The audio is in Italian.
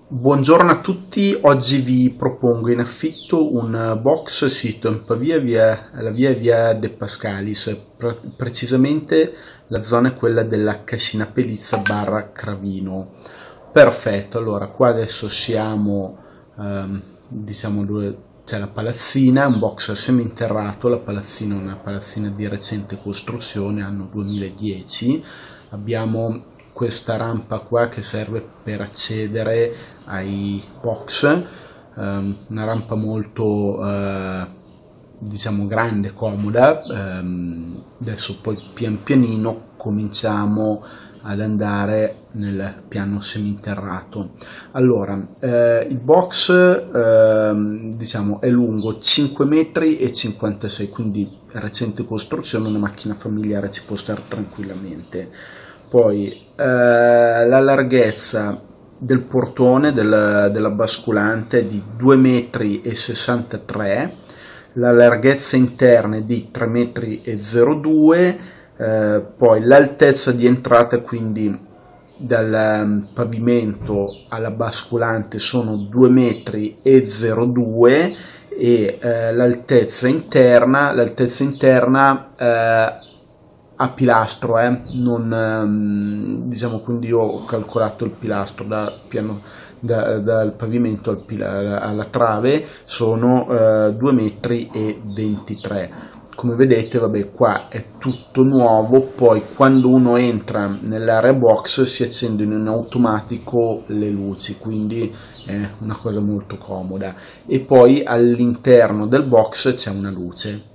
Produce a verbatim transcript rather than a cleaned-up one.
Buongiorno a tutti, oggi vi propongo in affitto un box sito in Pavia, via, la via via De Pascalis, pre- precisamente la zona è quella della Cascina Pelizza barra Cravino. Perfetto, allora qua adesso siamo, ehm, diciamo dove c'è la palazzina, un box seminterrato, la palazzina è una palazzina di recente costruzione, anno duemiladieci, abbiamo questa rampa qua che serve per accedere ai box, ehm, una rampa molto eh, diciamo grande, comoda. Ehm, adesso poi pian pianino cominciamo ad andare nel piano seminterrato. Allora, eh, il box ehm, diciamo è lungo cinque metri e cinquantasei, quindi recente costruzione, una macchina familiare ci può stare tranquillamente. Poi eh, la larghezza del portone del- della basculante è di due metri e sessantatré, la larghezza interna è di tre metri e zero due, eh, poi l'altezza di entrata, quindi dal um, pavimento alla basculante, sono due metri e zero due, e eh, l'altezza interna, l'altezza interna eh, a pilastro, eh, non, ehm, diciamo, quindi io ho calcolato il pilastro da piano, da- dal pavimento al pila- alla trave, sono eh, due metri e ventitré. Come vedete, vabbè, qua è tutto nuovo. Poi quando uno entra nell'area box si accendono in automatico le luci, quindi è una cosa molto comoda. E poi all'interno del box c'è una luce.